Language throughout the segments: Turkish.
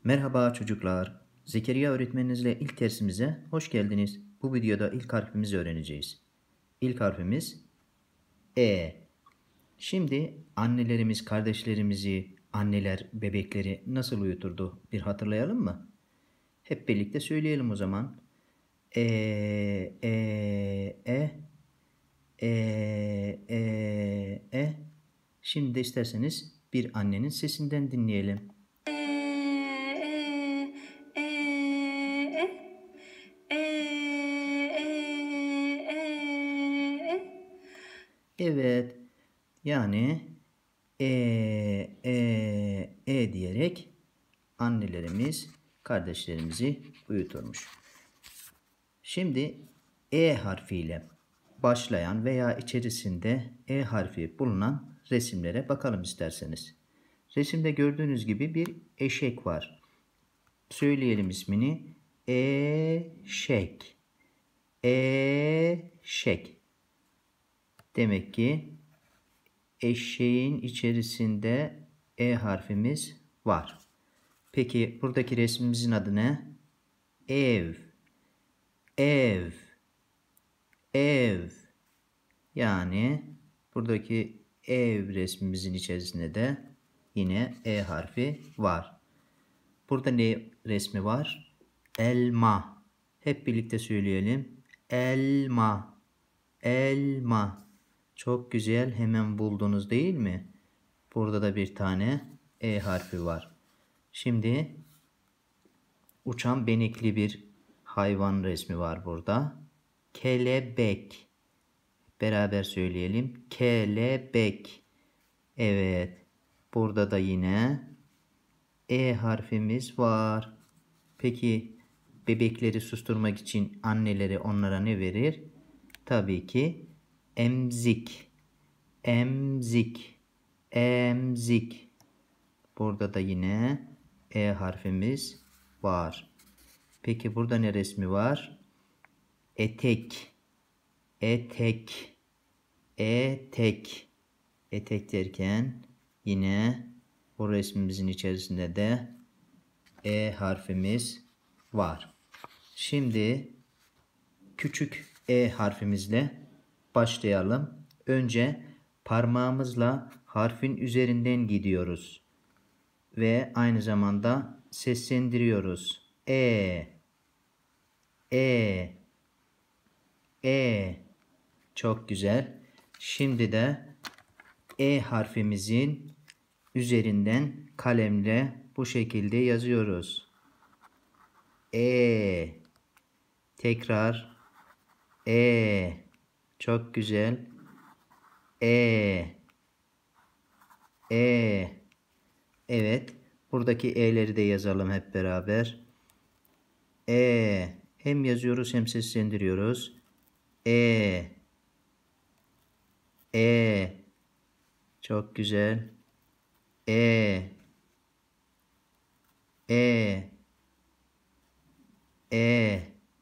Merhaba çocuklar. Zekeriya öğretmeninizle ilk dersimize hoş geldiniz. Bu videoda ilk harfimizi öğreneceğiz. İlk harfimiz E. Şimdi annelerimiz kardeşlerimizi, anneler bebekleri nasıl uyuturdu bir hatırlayalım mı? Hep birlikte söyleyelim o zaman. E, e, e, e, e. Şimdi de isterseniz bir annenin sesinden dinleyelim. Evet. Yani diyerek annelerimiz kardeşlerimizi uyuturmuş. Şimdi E harfiyle başlayan veya içerisinde E harfi bulunan resimlere bakalım isterseniz. Resimde gördüğünüz gibi bir eşek var. Söyleyelim ismini. Eşek. Eşek. Demek ki eşeğin içerisinde E harfimiz var. Peki buradaki resmimizin adı ne? Ev. Ev. Ev. Yani buradaki ev resmimizin içerisinde de yine E harfi var. Burada ne resmi var? Elma. Hep birlikte söyleyelim. Elma. Elma. Çok güzel, hemen buldunuz değil mi? Burada da bir tane E harfi var. Şimdi uçan benekli bir hayvan resmi var burada. Kelebek. Beraber söyleyelim. Kelebek. Evet. Burada da yine E harfimiz var. Peki bebekleri susturmak için anneleri onlara ne verir? Tabii ki emzik. Emzik. Emzik. Burada da yine E harfimiz var. Peki burada ne resmi var? Etek. Etek. Etek. Etek derken yine bu resmimizin içerisinde de E harfimiz var. Şimdi küçük E harfimizle başlayalım. Önce parmağımızla harfin üzerinden gidiyoruz. Ve aynı zamanda seslendiriyoruz. E, E, E. Çok güzel. Şimdi de E harfimizin üzerinden kalemle bu şekilde yazıyoruz. E. Tekrar E. Çok güzel. E. E. Evet. Buradaki E'leri de yazalım hep beraber. E. Hem yazıyoruz hem seslendiriyoruz. E. E. Çok güzel. E. E. E.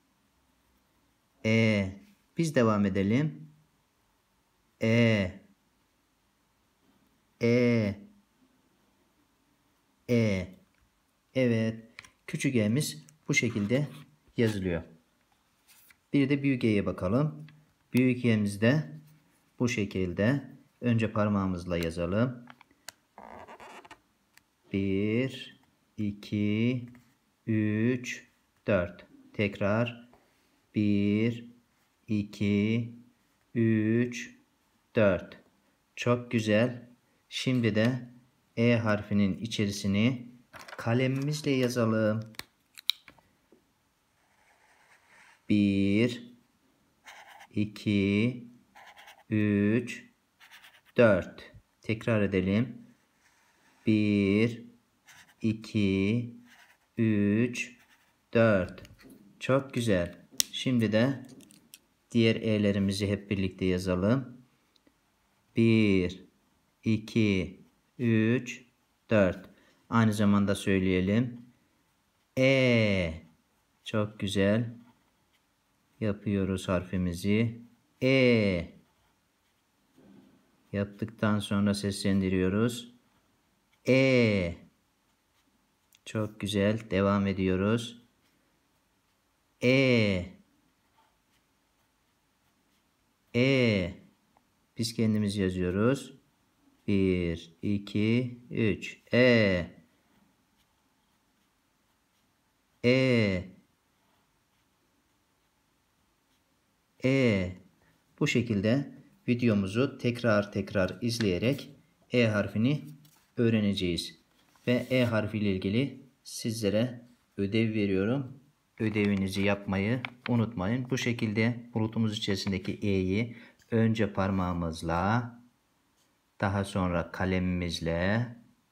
E. Biz devam edelim. E. E. E. Evet. Küçük E'miz bu şekilde yazılıyor. Bir de büyük E'ye bakalım. Büyük E'miz de bu şekilde. Önce parmağımızla yazalım. 1, 2, 3, 4. Tekrar 1, 2, 3, 4. Çok güzel. Şimdi de E harfinin içerisini kalemimizle yazalım. 1, 2, 3, 4. Tekrar edelim. 1, 2, 3, 4. Çok güzel. Şimdi de diğer E'lerimizi hep birlikte yazalım. 1, 2, 3, 4. Aynı zamanda söyleyelim. E. Çok güzel. Yapıyoruz harfimizi. E. Yaptıktan sonra seslendiriyoruz. E. Çok güzel. Devam ediyoruz. E. E. Biz kendimiz yazıyoruz. 1, 2, 3. E. E. E. Bu şekilde videomuzu tekrar izleyerek E harfini öğreneceğiz. Ve E harfi ile ilgili sizlere ödev veriyorum. Ödevinizi yapmayı unutmayın. Bu şekilde bulutumuz içerisindeki E'yi önce parmağımızla, daha sonra kalemimizle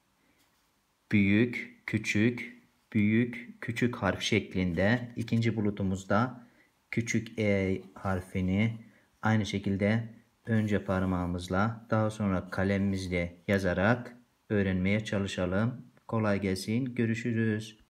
büyük, küçük, büyük, küçük harf şeklinde, ikinci bulutumuzda küçük E harfini aynı şekilde önce parmağımızla, daha sonra kalemimizle yazarak öğrenmeye çalışalım. Kolay gelsin. Görüşürüz.